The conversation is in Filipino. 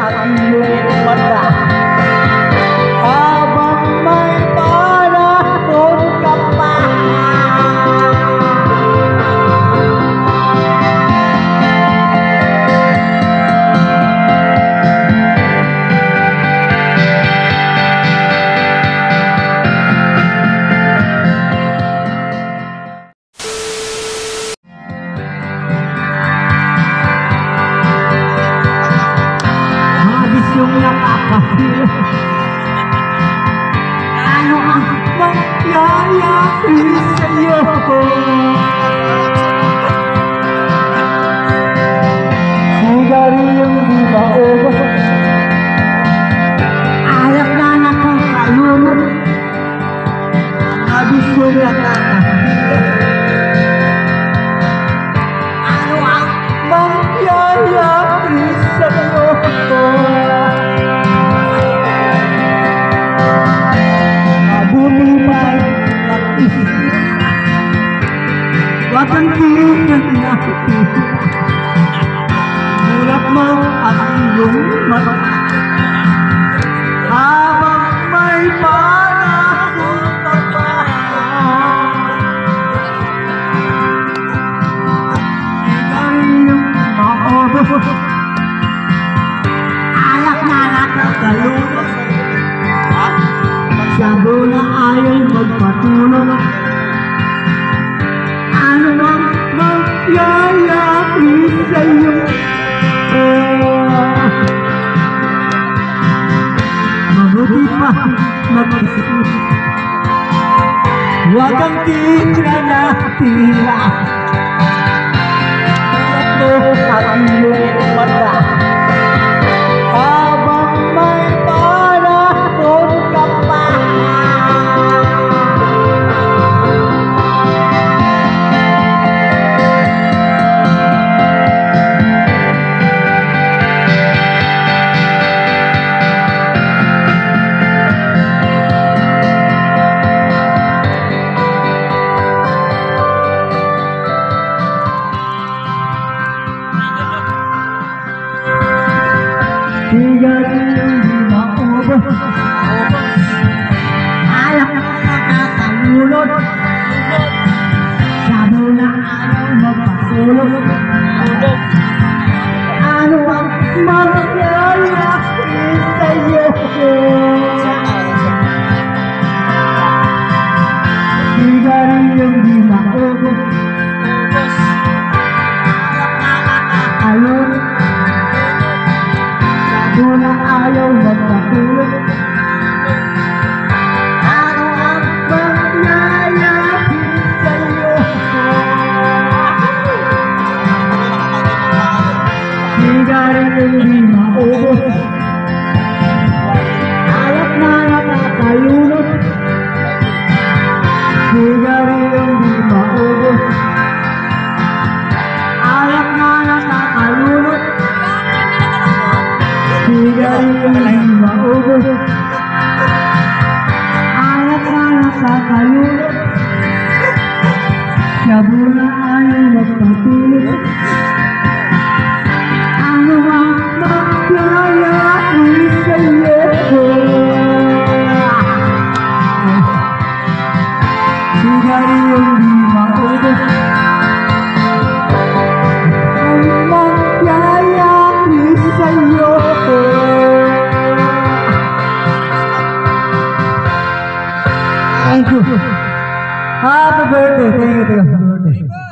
ang iyong mata. Habang may panahon ka pa, yung nakakahirap. Ano ang mangyayari sa'yo? Sigaryong di maubos, alak na nakakalunod, abis yung nakakahirap. Ano ang mangyayari sa'yo? Wag kang tingnan natin, mulap mo ang iyong mata. Habang may panahon ka pa, sigaryong maubos, alak na nakakalunod, sabo na ayaw magpatulog. Ano ang mangyayari sa'yo? Mabuti pa mag-isip, huwag kang tingnan na tila. Tulad mo ang iyong mata. Habang may panahon ka pa, sigaryong di maubos, alak na nakakalunod, sabo na ayaw magpatulog. Ano ang mangyayari sa'yo? Sigaryong di maubos, alak na nakakalunod, wala ayaw magpatulog. Ano ang mangyayari sa'yo? Sigaryong di maubos, alak na nakakalunod, sigaryong di maubos, alak na nakakalunod, sigaryong di maubos, alak na nakakalunod, sabo na ayaw magpatulog. Ano ang mangyayari sa'yo? Sigaryong di maubos, ang mangyayari sa'yo? Thank you. Happy birthday. Thank you. Happy birthday.